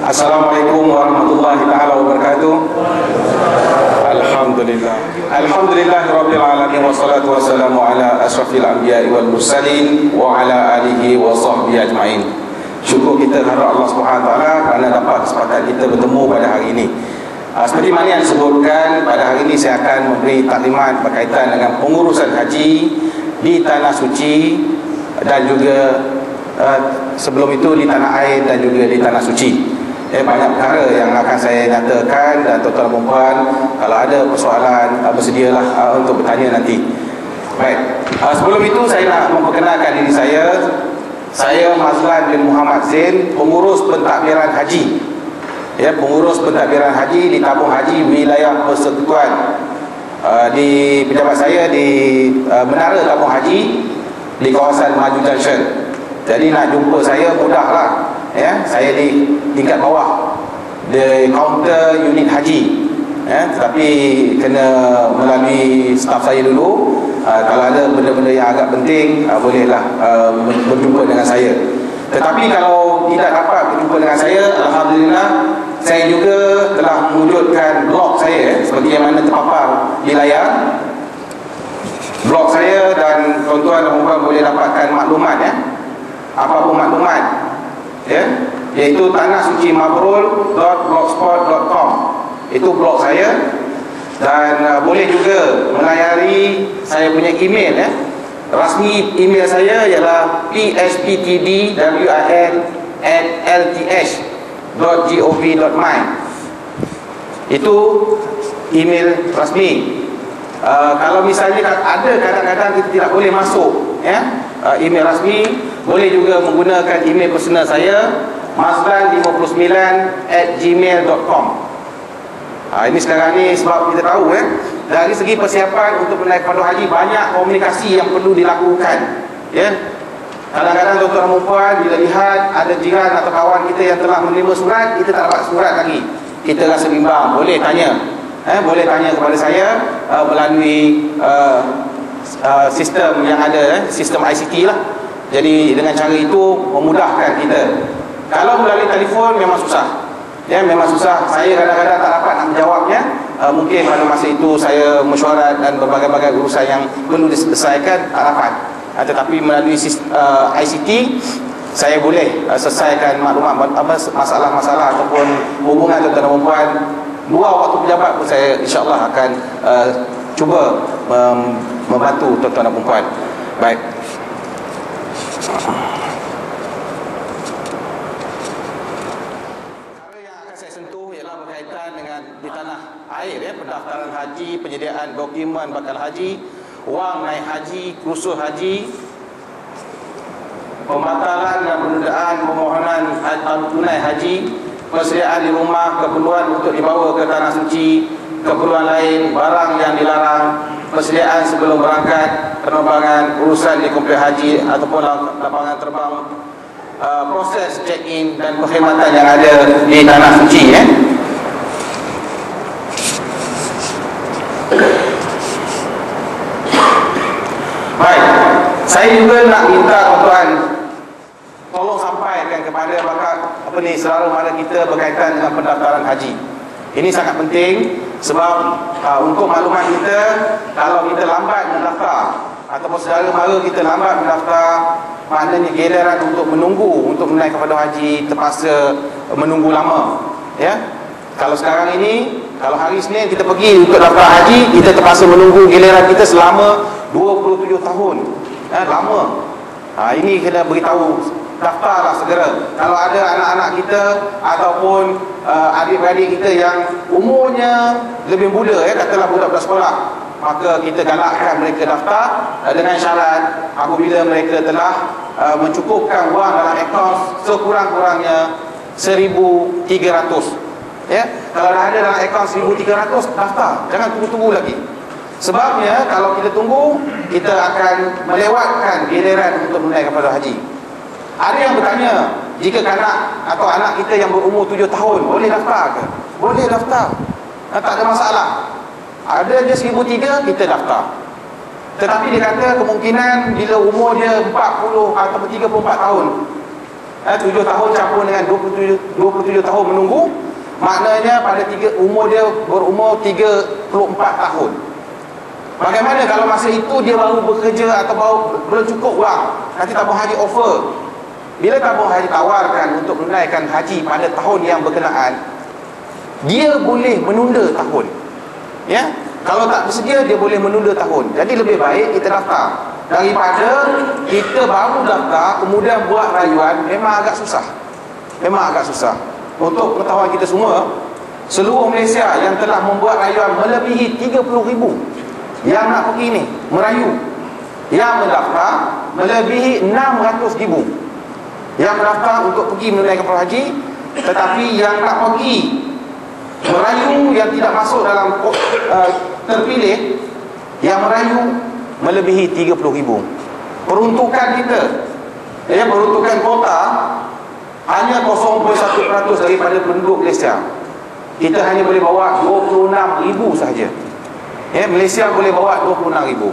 Assalamualaikum warahmatullahi taala wabarakatuh. Alhamdulillah. Alhamdulillahirabbil alamin wassalatu wassalamu ala asyrafil anbiya'i wal mursalin wa ala alihi wa sahbihi ajmain. Syukur kita kepada Allah Subhanahu wa taala kerana dapat kesempatan kita bertemu pada hari ini. Seperti mana yang disebutkan, pada hari ini saya akan memberi taklimat berkaitan dengan pengurusan haji di tanah suci dan juga sebelum itu di tanah air dan juga di tanah suci. Banyak perkara yang akan saya nyatakan, dan tuan-tuan dan puan, kalau ada persoalan bersedialah untuk bertanya nanti. Baik, sebelum itu saya nak memperkenalkan diri saya. Saya Mazlan bin Muhammad Zain, pengurus pentadbiran haji. Pengurus pentadbiran haji di tabung haji wilayah persekutuan. Di pejabat saya di menara tabung haji di kawasan Maju Junction. Jadi nak jumpa saya mudahlah. Saya di tingkat bawah di kaunter unit haji. Tetapi kena melalui staf saya dulu. Kalau ada benda-benda yang agak penting, bolehlah berjumpa dengan saya. Tetapi kalau tidak dapat berjumpa dengan saya, alhamdulillah saya juga telah mewujudkan blog saya seperti yang mana terpapar di layar. Blog saya, dan tuan-tuan dan puan boleh dapatkan maklumat, apa pun maklumat, iaitu tanahsucimabrul.blogspot.com. Itu blog saya. Dan boleh juga melayari saya punya email, rasmi email saya ialah psptdwin@lth.gov.my. Itu email rasmi. Kalau misalnya ada kadang-kadang kita tidak boleh masuk email rasmi, boleh juga menggunakan email personal saya, mazlan59@gmail.com. Ini sekarang ni sebab kita tahu dari segi persiapan untuk menaik fardu haji, banyak komunikasi yang perlu dilakukan. Kadang-kadang tuan-tuan dan puan bila lihat ada jiran atau kawan kita yang telah menerima surat, kita tak dapat surat lagi, kita rasa bimbang. Boleh tanya, boleh tanya kepada saya melalui sistem yang ada, sistem ICT lah. Jadi dengan cara itu memudahkan kita. Kalau melalui telefon memang susah. Memang susah. Saya kadang-kadang tak dapat nak menjawabnya. Mungkin pada masa itu saya mesyuarat dan berbagai-bagai urusan yang perlu diselesaikan, tak dapat. Tetapi melalui ICT saya boleh selesaikan maklumat masalah-masalah ataupun hubungan tuan-tuan dan puan. Dua waktu pejabat pun saya insya-Allah akan cuba membantu tuan-tuan dan puan. Baik. Di tanah air, pendaftaran haji, penyediaan dokumen bakal haji, wang naik haji, kursus haji, pembatalan dan penundaan permohonan tunai haji, persediaan di rumah, keperluan untuk dibawa ke tanah suci, keperluan lain, barang yang dilarang, persediaan sebelum berangkat, penerbangan, urusan di kompleks haji ataupun lapangan terbang, proses check-in dan perkhidmatan yang ada di tanah suci. Baik, saya juga nak minta tuan-tuan tolong sampaikan kepada saudara mara kita berkaitan dengan pendaftaran haji. Ini sangat penting sebab untuk maklumat kita, kalau kita lambat mendaftar ataupun saudara mara kita lambat mendaftar, maknanya giliran untuk menunggu untuk menaik fardu haji terpaksa menunggu lama. Kalau sekarang ini, kalau hari Isnin kita pergi untuk daftar haji, kita terpaksa menunggu giliran kita selama 27 tahun. Lama. Ini kena beritahu, daftarlah segera. Kalau ada anak-anak kita ataupun adik-beradik kita yang umurnya lebih muda, katalah budak-budak sekolah, maka kita galakkan mereka daftar dengan syarat apabila mereka telah mencukupkan wang dalam akaun sekurang-kurangnya 1,300. Kalau dah ada dalam akaun 1,300, daftar. Jangan tunggu-tunggu lagi. Sebabnya kalau kita tunggu, kita akan melewatkan giliran untuk menaikkan fardu haji. Ada yang bertanya, jika kanak atau anak kita yang berumur 7 tahun boleh daftar ke? Boleh daftar, tak ada masalah. Ada dia 1,300, kita daftar. Tetapi dia kata kemungkinan bila umur dia 40 atau 34 tahun, 7 tahun campur dengan 27 tahun menunggu, maknanya pada umur dia berumur 34 tahun. Bagaimana kalau masa itu dia baru bekerja atau belum cukup wang, nanti tabung haji offer. Bila tabung haji tawarkan untuk menunaikan haji pada tahun yang berkenaan, dia boleh menunda tahun. Ya, kalau tak bersedia dia boleh menunda tahun. Jadi lebih baik kita daftar daripada kita baru daftar kemudian buat rayuan. Memang agak susah. Untuk pengetahuan kita semua, seluruh Malaysia yang telah membuat rayuan melebihi 30,000 yang nak pergi ni merayu. Yang mendaftar melebihi 600,000 yang mendaftar untuk pergi menunaikan fardu haji. Tetapi yang nak pergi merayu yang tidak masuk dalam terpilih, yang merayu melebihi 30,000. Peruntukan kita, peruntukan kota hanya 0.1% daripada penduduk Malaysia. Kita hanya boleh bawa 26,000 sahaja. Malaysia boleh bawa 26,000.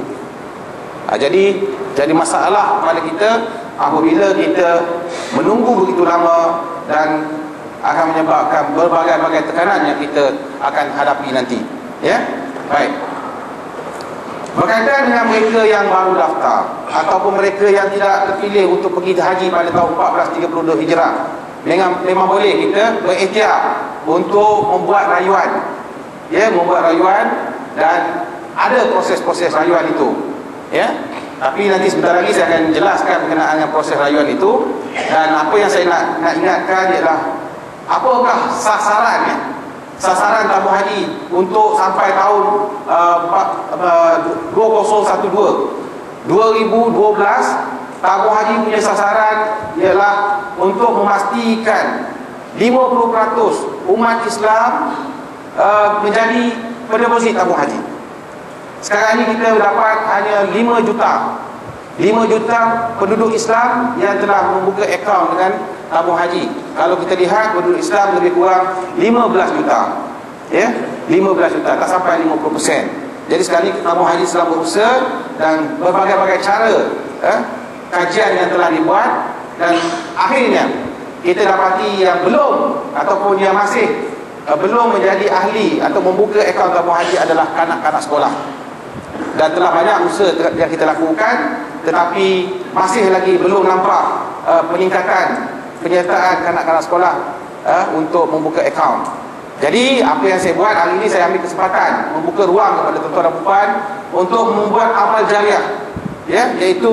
Jadi masalah kepada kita apabila kita menunggu begitu lama dan akan menyebabkan berbagai-bagai tekanan yang kita akan hadapi nanti. Baik. Berkaitan dengan mereka yang baru daftar ataupun mereka yang tidak terpilih untuk pergi haji pada tahun 1432 Hijrah, memang boleh kita berikhtiar untuk membuat rayuan. Membuat rayuan dan ada proses-proses rayuan itu. Tapi nanti sebentar lagi saya akan jelaskan berkenaan dengan proses rayuan itu. Dan apa yang saya nak ingatkan ialah apakah sasaran tabung haji untuk sampai tahun 2012. Tabung haji punya sasaran ialah untuk memastikan 50% umat Islam menjadi pendeposit tabung haji. Sekarang ini kita dapat hanya 5 juta penduduk Islam yang telah membuka akaun dengan tabung haji. Kalau kita lihat penduduk Islam lebih kurang 15 juta. 15 juta, tak sampai 50%. Jadi sekarang ini tabung haji sedang berusaha dan berbagai-bagai cara kajian yang telah dibuat, dan akhirnya kita dapati yang belum ataupun yang masih belum menjadi ahli atau membuka akaun tabung haji adalah kanak-kanak sekolah. Dan telah banyak usaha yang kita lakukan, tetapi masih lagi belum nampak peningkatan penyertaan kanak-kanak sekolah untuk membuka akaun. Jadi apa yang saya buat hari ini, saya ambil kesempatan membuka ruang kepada tuan-tuan dan puan untuk membuat amal jariah, iaitu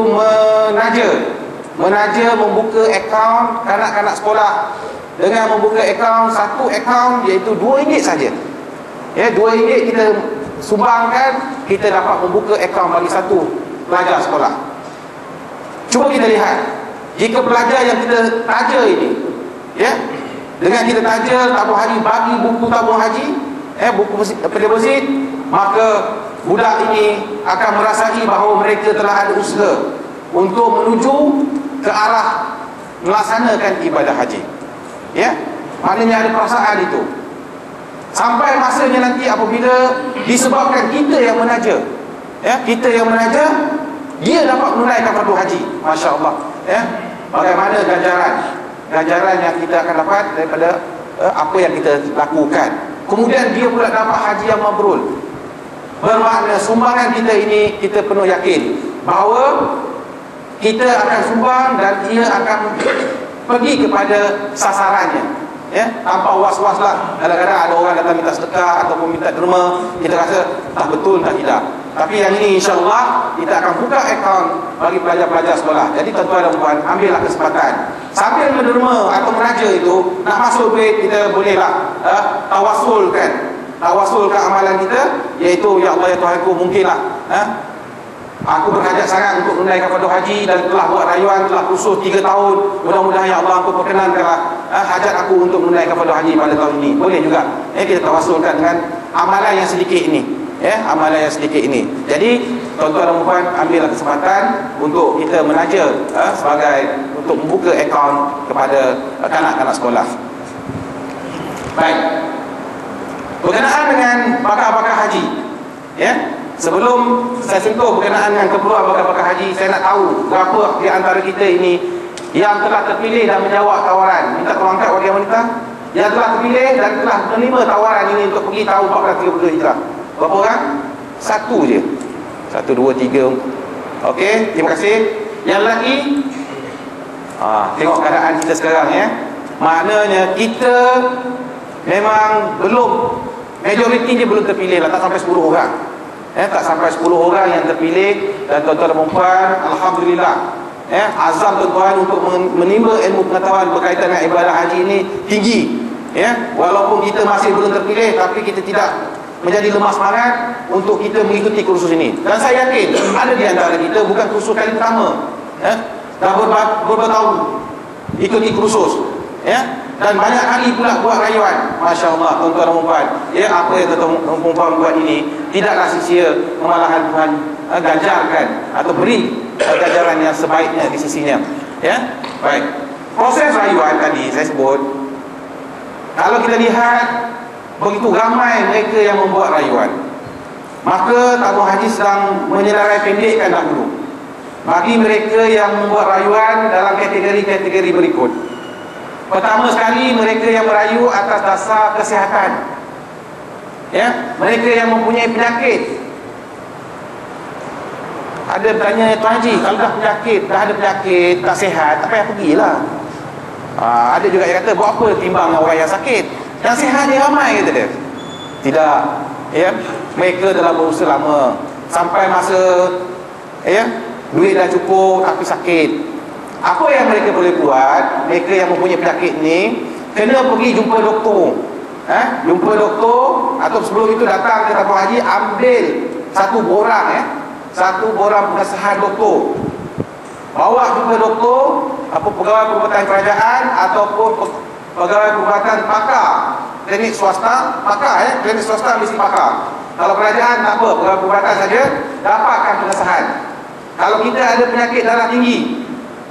menaja membuka akaun kanak-kanak sekolah. Dengan membuka akaun, satu akaun iaitu RM2 saja. RM2 kita sumbangkan, kita dapat membuka akaun bagi satu pelajar sekolah. Cuba kita lihat, jika pelajar yang kita taja ini, dengan kita taja tabung haji, bagi buku tabung haji, buku pendeposit, maka budak ini akan merasai bahawa mereka telah ada usaha untuk menuju ke arah melaksanakan ibadah haji. Maknanya ada perasaan itu. Sampai masanya nanti apabila disebabkan kita yang menaja, dia dapat menunaikan fardu haji. Masya Allah. Bagaimana ganjaran yang kita akan dapat daripada apa yang kita lakukan. Kemudian dia pula dapat haji yang mabrur. Bermakna sumbangan kita ini, kita penuh yakin bahawa kita akan sumbang dan ia akan pergi kepada sasarannya. Tanpa was-was lah. Kadang-kadang ada orang datang minta sedekah ataupun minta derma, kita rasa tak betul, tak tidak. Tapi yang ini insya-Allah kita akan buka akaun bagi pelajar-pelajar sekolah. Jadi tuan-tuan dan puan, ambillah kesempatan. Sambil menderma atau menaja itu, nak masuk duit, kita bolehlah tawasulkan amalan kita, iaitu ya Allah ya Tuhanku, mungkinlah aku berhajat sangat untuk menunaikan fardu haji dan telah buat rayuan, telah kursus 3 tahun. Mudah-mudahan ya Allah Engkau perkenankanlah hajat aku untuk menunaikan fardu haji pada tahun ini. Boleh juga kita tawasulkan dengan amalan yang sedikit ini. Amalan yang sedikit ini. Jadi tuan-tuan dan puan, ambillah kesempatan untuk kita menaja sebagai untuk membuka akaun kepada kanak-kanak sekolah. Baik. Berkenaan dengan bakar-bakar haji, sebelum saya sentuh berkenaan dengan keperluan bakar-bakar haji, saya nak tahu berapa di antara kita ini yang telah terpilih dan menjawab tawaran. Minta tolong angkat warga wanita yang telah terpilih dan telah menerima tawaran ini untuk pergi tahun 1432 Hijrah. Berapa orang? Satu je. 1, 2, 3. Okey, terima kasih. Yang lagi, tengok keadaan kita sekarang ya. Maknanya kita memang belum, majoriti dia belum terpilih lah, tak sampai 10 orang. Tak sampai 10 orang yang terpilih. Dan tuan-tuan dan puan, alhamdulillah, azam tuan-tuan untuk menimba ilmu pengetahuan berkaitan dengan ibadah haji ini tinggi. Walaupun kita masih belum terpilih, tapi kita tidak menjadi lemah semangat untuk kita mengikuti kursus ini. Dan saya yakin ada di antara kita bukan kursus kali pertama, dah beberapa tahun ikuti kursus, dan banyak kali pula buat rayuan. Masya Allah tuan-tuan dan puan, apa yang tuan-tuan dan puan buat ini tidaklah sia-sia, malahan Tuhan ganjarkan atau beri ganjaran yang sebaiknya di sisinya. Baik, proses rayuan tadi saya sebut, kalau kita lihat begitu ramai mereka yang membuat rayuan, maka tamu haji sedang menyelarai pendekkan dahulu bagi mereka yang membuat rayuan dalam kategori-kategori berikut. Pertama sekali, mereka yang merayu atas dasar kesihatan, mereka yang mempunyai penyakit. Ada bertanya, Tuan Haji, kalau dah ada penyakit, tak sihat, tak payah pergilah. Ada juga yang kata, buat apa timbang orang yang sakit, yang sihat dia ramai, kata dia. Tidak, mereka telah berusaha lama sampai masa duit dah cukup tapi sakit. Apa yang mereka boleh buat, mereka yang mempunyai penyakit ni kena pergi jumpa doktor. Jumpa doktor, atau sebelum itu datang ke tabung haji, ambil satu borang pengesahan doktor, bawa jumpa doktor, apa pegawai perubatan kerajaan ataupun pegawai perubatan pakar klinik swasta. Pakar, klinik swasta mesti pakar. Kalau kerajaan tak apa, pegawai perubatan saja dapatkan pengesahan. Kalau kita ada penyakit darah tinggi,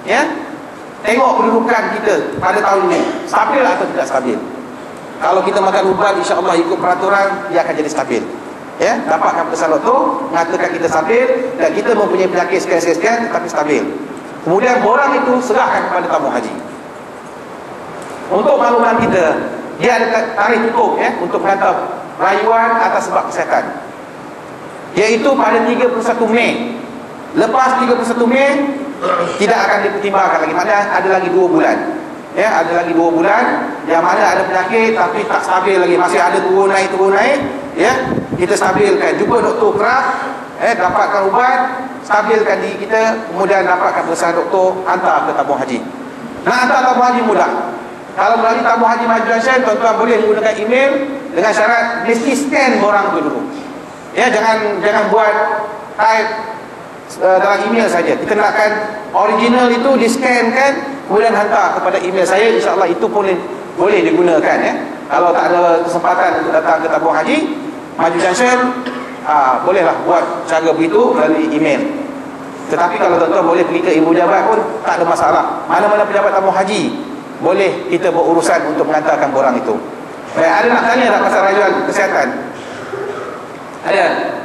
tengok kedudukan kita pada tahun ini, stabil atau tidak stabil. Kalau kita makan ubat, insya-Allah ikut peraturan, dia akan jadi stabil. Dapatkan pesan doktor mengatakan kita stabil dan kita mempunyai penyakit sekian-sekian tetapi stabil. Kemudian borang itu serahkan kepada tamu haji. Untuk makluman kita, dia ada tarikh tutup untuk menghantar rayuan atas sebab kesihatan, iaitu pada 31 Mei. Lepas 31 Mei tidak akan dipertimbangkan lagi. Maknanya ada lagi 2 bulan. Ada lagi 2 bulan yang mana ada penyakit tapi tak stabil lagi, masih ada turun naik. Kita stabilkan, jumpa doktor kerap, dapatkan ubat, stabilkan diri kita, kemudian dapatkan pesanan doktor, hantar ke tabung haji. Nak hantar tabung haji mudah. Kalau melalui tabung haji Majuan Syekh, tuan-tuan boleh menggunakan email dengan syarat mesti scan borang itu dulu. Jangan buat type dalam email saja. Kita nakkan original itu di-scankan, kemudian hantar kepada email saya. InsyaAllah itu pun boleh digunakan. Kalau tak ada kesempatan untuk datang ke tabung haji Majuan Syekh, bolehlah buat cara begitu melalui email. Tetapi kalau tuan-tuan boleh pergi ke ibu jabat pun tak ada masalah. Mana-mana pejabat tabung haji boleh kita berurusan untuk mengantarkan borang itu. Baik, ada nak tanya tak pasal rayuan kesihatan? Ada?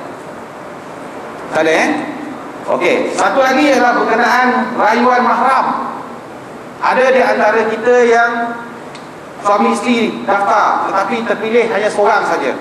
Tak ada Okey, satu lagi adalah berkenaan rayuan mahram. Ada di antara kita yang suami isteri daftar tetapi terpilih hanya seorang saja.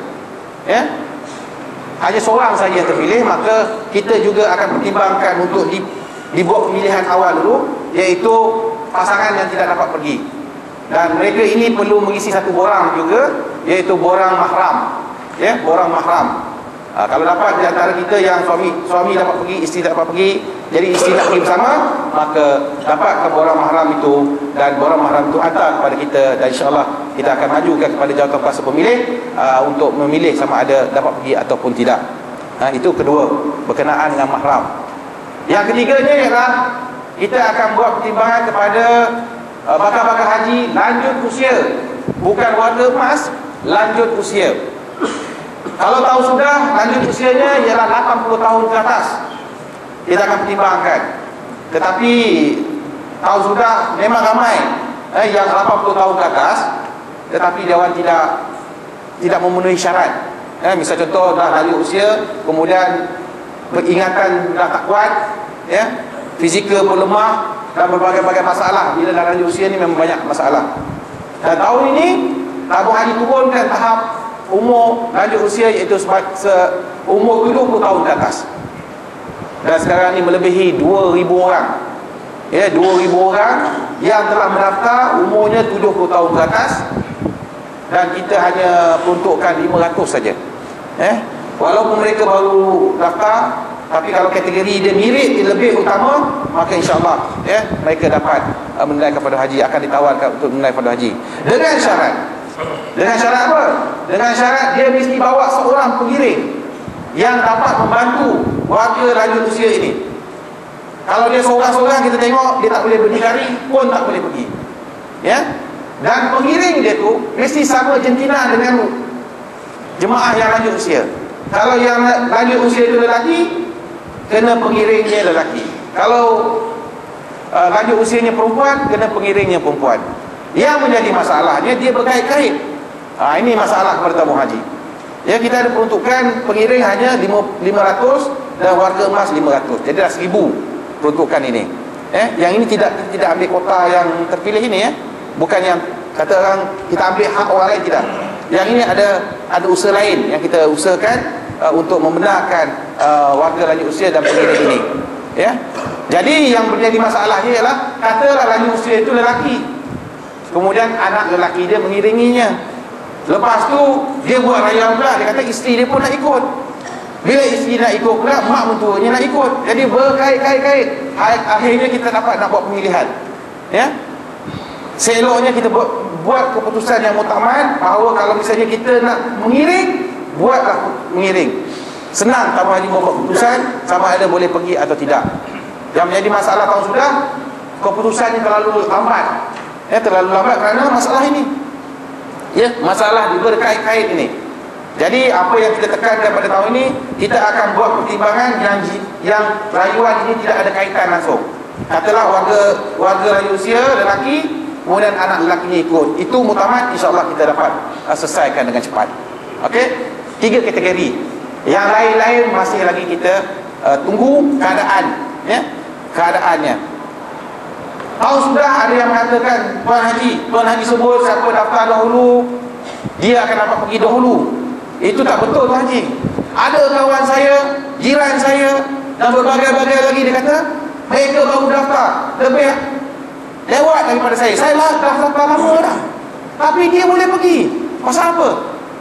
Hanya seorang saja yang terpilih, maka kita juga akan pertimbangkan untuk dibuat pemilihan awal dulu, iaitu pasangan yang tidak dapat pergi. Dan mereka ini perlu mengisi satu borang juga, iaitu borang mahram. Borang mahram. Kalau dapat di antara kita yang suami dapat pergi, isteri tak dapat pergi, jadi isteri nak pergi bersama, maka dapatkan borang mahram itu, dan borang mahram itu hantar kepada kita, dan insyaAllah kita akan majukan kepada jawatan kuasa pemilih untuk memilih sama ada dapat pergi ataupun tidak. Itu kedua, berkenaan dengan mahram. Yang ketiganya ialah kita akan buat pertimbangan kepada bakal-bakal haji lanjut usia, bukan warga emas, lanjut usia. Kalau tahu sudah lanjut usianya ialah 80 tahun ke atas, kita akan pertimbangkan. Tetapi tahu sudah memang ramai yang 80 tahun ke atas, tetapi Dewan tidak memenuhi syarat. Misal contoh dah lanjut usia, kemudian peringatan dah tak kuat, fizikal pun lemah, dan berbagai-bagai masalah. Bila dah lanjut usia ni memang banyak masalah. Dan tahun ini tabung haji turunkan tahap umur lanjut usia, iaitu umur 70 tahun ke atas. Dan sekarang ni melebihi 2,000 orang. Ya, 2,000 orang yang telah mendaftar, umurnya 70 tahun ke atas. Dan kita hanya peruntukkan 500 saja. Walaupun mereka baru daftar, tapi kalau kategori dia mirip, dia lebih utama, maka insya-Allah mereka dapat menunaikan fardu haji, akan ditawarkan untuk menunaikan fardu haji. Dengan syarat. Dengan syarat apa? Dengan syarat dia mesti bawa seorang pengiring yang dapat membantu warga lanjut usia ini. Kalau dia seorang-seorang, kita tengok dia tak boleh berdikari pun tak boleh pergi. Ya? Dan pengiring dia tu mesti sama jentina dengan jemaah yang lanjut usia. Kalau yang lanjut usia itu lelaki, kena pengiringnya lelaki. Kalau lanjut usianya perempuan, kena pengiringnya perempuan. Yang menjadi masalahnya, dia berkait-kait. Ini masalah kepada tabung haji. Ya, kita ada peruntukan pengiring hanya 500 dan warga emas 500. Jadi dah 1,000 peruntukan ini. Yang ini tidak ambil kota yang terpilih ini, bukan yang kata orang kita ambil hak orang lain, tidak. Yang ini ada usaha lain yang kita usahakan untuk membenarkan warga lanjut usia dan pengiring ini. Ya. Jadi yang menjadi masalahnya ialah, katalah lanjut usia itu lelaki, kemudian anak lelaki dia mengiringinya. Lepas tu dia buat rayuan pula, dia kata isteri dia pun nak ikut. Bila isteri nak ikut pula, mak mentuanya nak ikut. Jadi berkait-kait. Akhirnya kita dapat nak buat pemilihan. Ya. Seloknya kita buat keputusan yang muktamad, bahawa kalau misalnya kita nak mengiring, buatlah mengiring. Senang tabung haji membuat keputusan sama ada boleh pergi atau tidak. Yang menjadi masalah tahun sudah, keputusannya terlalu lambat. Terlalu lambat kerana masalah ini. Ya, masalah berkait-kait ini. Jadi apa yang kita tekankan pada tahun ini, kita akan buat pertimbangan yang rayuan ini tidak ada kaitan langsung. Katalah warga lanjut usia lelaki, kemudian anak lelakinya ikut. Itu muktamad, insya-Allah kita dapat selesaikan dengan cepat. Okey? 3 kategori. Yang lain-lain masih lagi kita tunggu keadaan, keadaannya. Tahun sudah ada yang mengatakan, Tuan Haji sebut siapa daftar dahulu, dia akan dapat pergi dahulu. Itu tak betul, Tuan Haji. Ada kawan saya, jiran saya, dan berbagai-bagai lagi, dia kata mereka baru daftar lebih lewat daripada saya. Saya lah daftar lama dah, tapi dia boleh pergi. Pasal apa?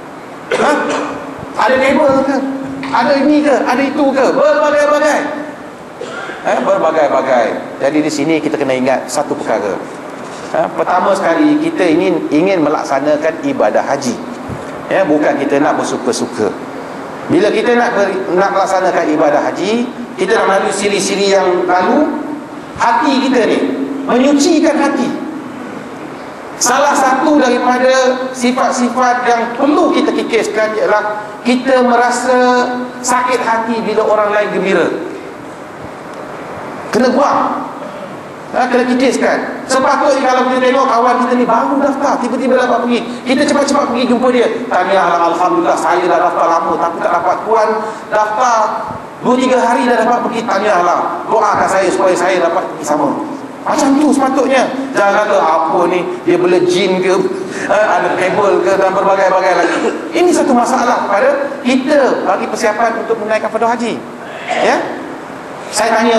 Ada label ke? Ada ini ke? Ada itu ke? Berbagai-bagai. Berbagai-bagai. Jadi di sini kita kena ingat satu perkara. Pertama sekali, kita ingin melaksanakan ibadah haji. Bukan kita nak bersuka-suka. Bila kita nak melaksanakan ibadah haji, kita nak melalui siri-siri yang lalu. Hati kita ni, menyucikan hati. Salah satu daripada sifat-sifat yang perlu kita kikiskan ialah kita merasa sakit hati bila orang lain gembira. Kena buang, kena kikiskan. Sepatutnya kalau kita tengok kawan kita ni baru daftar, tiba-tiba dapat pergi, kita cepat-cepat pergi jumpa dia. Tahniah, alhamdulillah saya dah daftar lama tapi tak dapat. Tuan daftar 2-3 hari dah dapat pergi. Tahniahlah, doakan saya supaya saya dapat pergi sama. Macam tu sepatutnya. Jangan kata apa ni, dia bela jin ke, ada kabel ke, dan berbagai-bagai lagi. Ini satu masalah kepada kita bagi persiapan untuk menaikkan fardu haji. Ya, saya tanya,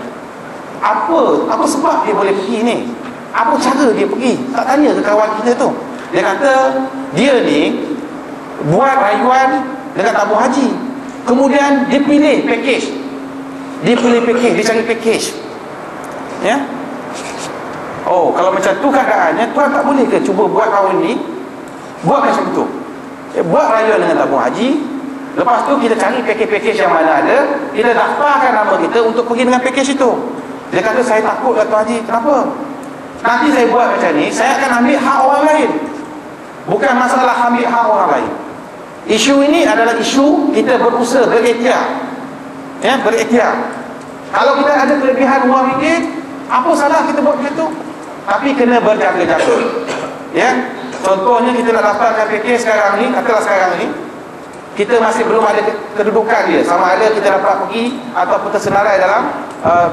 apa sebab dia boleh pergi ni? Apa cara dia pergi? Tak tanya ke kawan kita tu. Dia kata dia ni buat rayuan dengan tabung haji, kemudian dia pilih package. Dia cari package. Ya. Oh, kalau macam tu keadaannya, tuan tak boleh ke cuba buat tahun ni, buat macam tu. Buat rayuan dengan tabung haji, lepas tu kita cari package-package yang mana ada, kita daftarkan nama kita untuk pergi dengan package itu. Dia kata saya takut lah Tuan Haji. Kenapa? Nanti saya buat macam ni, saya akan ambil hak orang lain. Bukan masalah ambil hak orang lain. Isu ini adalah isu kita berusaha, berikhtiar. Berikhtiar. Kalau kita ada kelebihan wang ringgit, apa salah kita buat macam tu? Tapi kena berjaga-jaga. Contohnya kita nak daftarkan package sekarang ni, katalah sekarang ni kita masih belum ada kedudukan dia, sama ada kita dapat pergi ataupun tersenarai dalam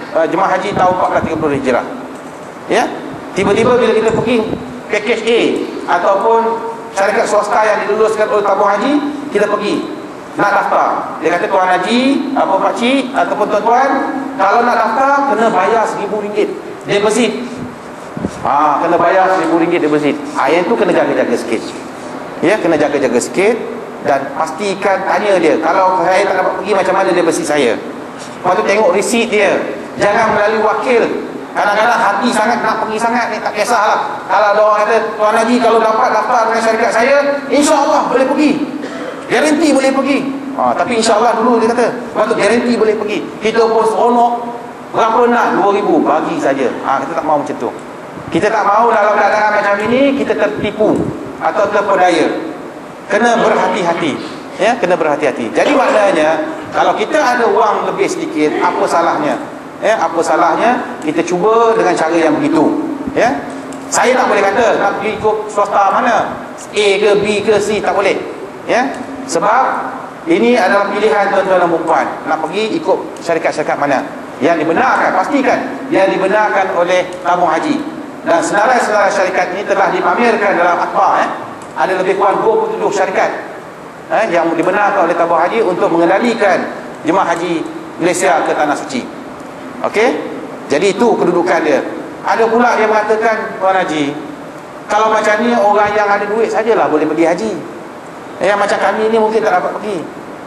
jemaah haji tahun 1430 Hijrah. Ya. Tiba-tiba bila kita pergi package A ataupun syarikat swasta yang diluluskan oleh tabung haji, kita pergi nak daftar. Dia kata, tuan haji, apa pakcik ataupun tuan-tuan, kalau nak daftar kena bayar RM1,000 deposit. Kena bayar RM1,000 deposit. Yang tu kena jaga-jaga sikit. Ya, kena jaga-jaga sikit. Dan pastikan, tanya dia, kalau saya tak dapat pergi, macam mana deposit saya. Lepas tu tengok resit dia. Jangan melalui wakil. Kadang-kadang hati sangat nak pergi sangat ni, tak kisahlah. Kalau ada orang kata, tuan haji kalau dapat daftar dengan syarikat saya, insya-Allah boleh pergi. Garanti boleh pergi. Tapi insya-Allah dulu dia kata, patut garanti boleh pergi. Kita pun seronok, berapa nak? 2,000 bagi saja. Kita tak mahu macam tu. Kita tak mahu dalam keadaan macam ini kita tertipu atau terpedaya. Kena berhati-hati. Ya, kena berhati-hati. Jadi maknanya, kalau kita ada wang lebih sedikit, apa salahnya? Ya, apa salahnya kita cuba dengan cara yang begitu. Ya. Saya tak boleh kata nak pergi ikut swasta mana, A ke B ke C, tak boleh. Ya. Sebab ini adalah pilihan tuan-tuan dan puan. Nak pergi ikut syarikat-syarikat mana yang dibenarkan, pastikan yang dibenarkan oleh tabung haji. Dan senarai-senarai syarikat ini telah dipamerkan dalam akhbar. Ada lebih kurang 27 syarikat yang dibenarkan oleh tabung haji untuk mengendalikan jemaah haji Malaysia ke Tanah Suci. Okey? Jadi itu kedudukan dia. Ada pula yang mengatakan, tuan haji, kalau macam ni orang yang ada duit sajalah boleh pergi haji. Yang macam kami ni mungkin tak dapat pergi.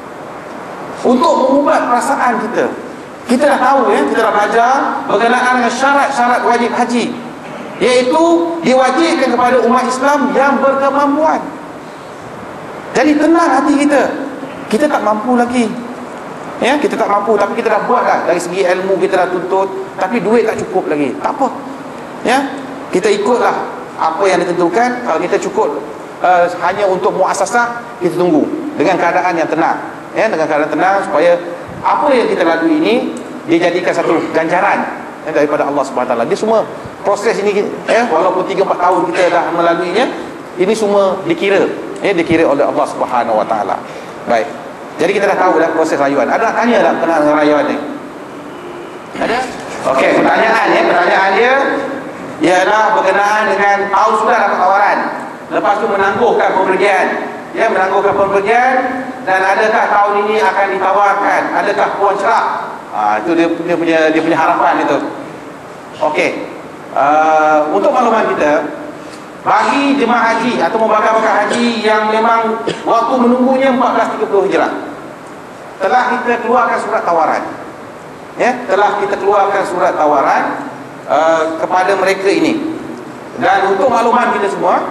Untuk mengubat perasaan kita, kita dah tahu, kita dah belajar berkenaan dengan syarat-syarat wajib haji, iaitu diwajibkan kepada umat Islam yang berkemampuan. Jadi tenang hati kita. Kita tak mampu lagi. Ya, kita tak mampu, tapi kita dah buat dah. Dari segi ilmu kita dah tuntut, tapi duit tak cukup lagi. Tak apa. Ya, kita ikutlah apa yang ditentukan. Kalau kita cukup hanya untuk muasasah, kita tunggu dengan keadaan yang tenang. Ya, dengan keadaan tenang supaya apa yang kita lalui ini dijadikan satu ganjaran daripada Allah Subhanahu Wa Taala. Dia semua proses ini, walaupun 3-4 tahun kita dah melaluinya, ini semua dikira oleh Allah Subhanahu Wa Taala. Baik. Jadi kita dah tahu dah proses rayuan. Ada nak tanya tak berkenaan dengan rayuan ni? Ada? Okey, pertanyaan dia ialah berkenaan dengan tahu sudah dapat tawaran, lepas tu menangguhkan pembergian. Ya, menangguhkan pembergian, dan adakah tahun ini akan ditawarkan? Adakah puan cerah? Itu dia punya harapan itu. Okey. Untuk makluman kita, bagi jemaah haji atau bakal-bakal haji yang memang waktu menunggunya 1430 Hijrah, telah kita keluarkan surat tawaran. Ya, telah kita keluarkan surat tawaran kepada mereka ini. Dan untuk makluman kita semua,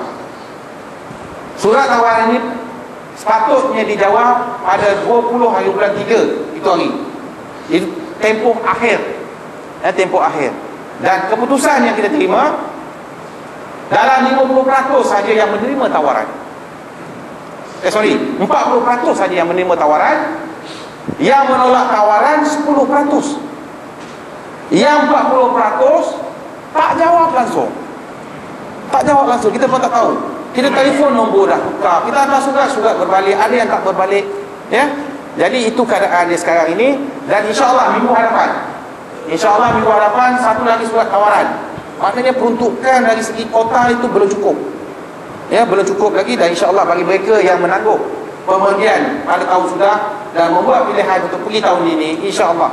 surat tawaran ini sepatutnya dijawab pada 20 hari bulan 3 itu hari. Itu tempoh akhir. Tempoh akhir. Dan keputusan yang kita terima, dalam 50% saja yang menerima tawaran. 40% saja yang menerima tawaran. Yang menolak tawaran 10%. Yang 40% tak jawab langsung. Tak jawab langsung, kita pun tak tahu. Kita telefon nombor dah tukar, kita hantar surat berbalik, ada yang tak berbalik. Ya. Jadi itu keadaan dia sekarang ini. Dan insya-Allah minggu hadapan satu lagi surat tawaran. Maknanya peruntukan dari segi kota itu belum cukup. Ya, belum cukup lagi. Dan insya-Allah bagi mereka yang menangguh pemergian pada tahun sudah dan membuat pilihan untuk pergi tahun ini, insya-Allah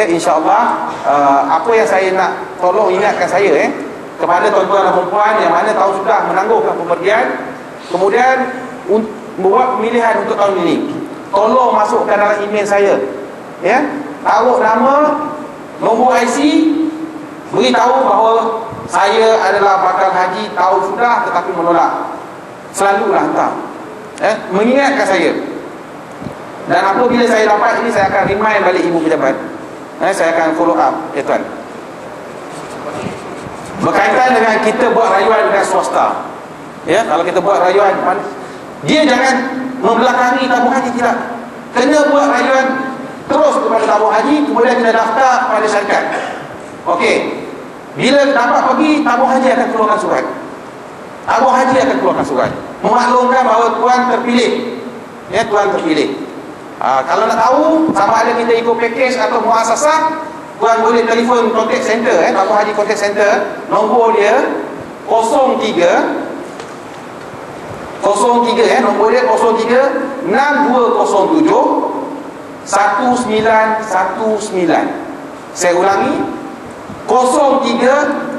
apa yang saya nak tolong ingatkan saya kepada tuan-tuan dan puan yang mana tahun sudah menangguhkan pemergian, kemudian membuat pemilihan untuk tahun ini, tolong masukkan dalam email saya, ya, taruh nama, nombor IC, beritahu bahawa saya adalah bakal haji tahun sudah tetapi menolak. Selalulah hantar, mengingatkan saya. Dan apabila saya dapat ini, saya akan remind balik ibu pejabat. Saya akan follow up, tuan. Berkaitan dengan kita buat rayuan dengan swasta. Ya, kalau kita buat rayuan, dia jangan membelakangi tabung haji, tidak. Kena buat rayuan terus kepada tabung haji, kemudian kita daftar kepada syarikat. Okey. Bila dapat pergi, tabung haji akan keluarkan surat. Tabung haji akan keluarkan surat memaklumkan bahawa tuan terpilih. Ya, tuan terpilih. Kalau nak tahu sama ada kita ikut package atau muasasah, Tuan boleh telefon contact center, Tabung Haji Contact Center. Nombor dia 03 nombor dia 03 6207 1919. Saya ulangi, 03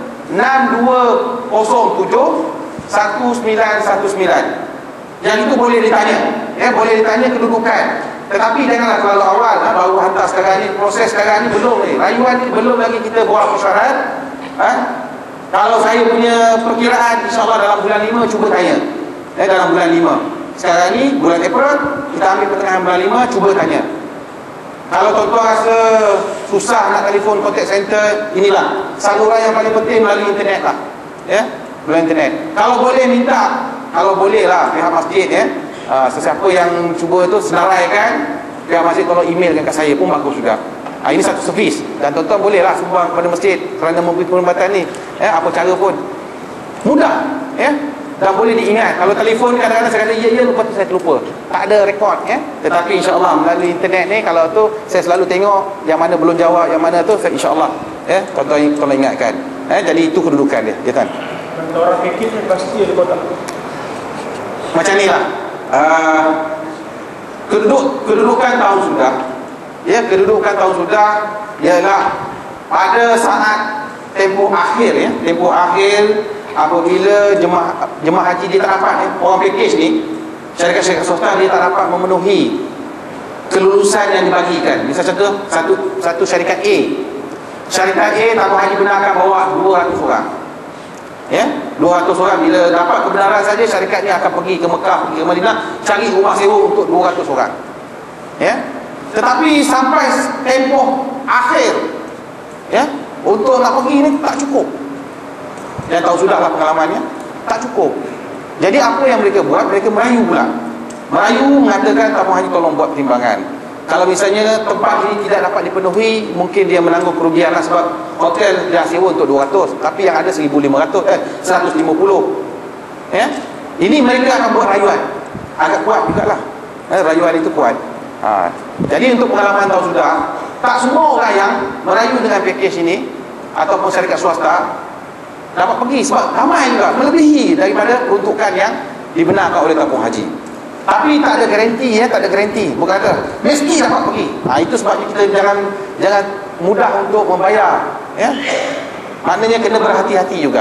6207 1919. Yang itu boleh ditanya, boleh ditanya kedudukan. Tetapi janganlah terlalu awal, baru hantar sekarang ni. Proses sekarang ni belum ni, rayuan ni belum lagi kita buat mesyuarat. Kalau saya punya perkiraan, insyaAllah dalam bulan 5 cuba tanya. Dalam bulan 5. Sekarang ni bulan April, kita ambil pertengahan bulan 5, cuba tanya. Kalau tuan-tuan rasa susah nak telefon contact center, inilah saluran yang paling penting, melalui internet lah. Melalui internet. Kalau boleh minta, kalau boleh lah pihak masjid, sesiapa yang cuba tu senaraikan, pihak masjid tolong emailkan ke saya pun bagus juga. Ini satu servis, dan tuan-tuan boleh lah sumbang kepada masjid kerana memberi perkhidmatan ni. Apa cara pun mudah, dan boleh diingat. Kalau telefon kadang-kadang saya kata ya, lepas tu saya terlupa, tak ada rekod. Tetapi insyaAllah melalui internet ni, kalau tu saya selalu tengok yang mana belum jawab, yang mana tu insyaAllah tuan-tuan tolong ingatkan. Jadi itu kedudukan dia, tuan. Orang fikir ni pasti ada kotak. Macam ni lah, kedudukan tahun sudah. Kedudukan tahun sudah ialah pada saat tempoh akhir, tempoh akhir apabila jemaah haji dia tak dapat, orang package ni, syarikat-syarikat swasta dia tak dapat memenuhi kelulusan yang dibagikan. Misal contoh, satu syarikat A, tabung haji benarkan bawa 200 orang. 200 orang. Bila dapat kebenaran saja, syarikat ni akan pergi ke Mekah, pergi ke Madinah, cari rumah sewa untuk 200 orang. Tetapi sampai tempoh akhir, untuk nak pergi ni tak cukup. Dan tahu sudahlah pengalamannya, tak cukup. Jadi apa yang mereka buat? Mereka merayu pula. Merayu mengatakan tabung haji tolong buat pertimbangan. Kalau misalnya tempat ini tidak dapat dipenuhi, mungkin dia menanggung kerugian lah, sebab hotel dia sewa untuk 200, tapi yang ada 1,500, 150. Ini mereka akan buat rayuan. Agak kuat jugalah, rayuan itu kuat. Jadi untuk pengalaman tahu sudah, tak semua orang yang merayu dengan package ini ataupun syarikat swasta dapat pergi, sebab ramai juga, melebihi daripada peruntukan yang dibenarkan oleh tabung haji. Tapi tak ada garanti, tak ada garanti. Bukan kata mesti dapat pergi. Itu sebabnya kita jangan mudah untuk membayar. Maknanya kena berhati-hati juga.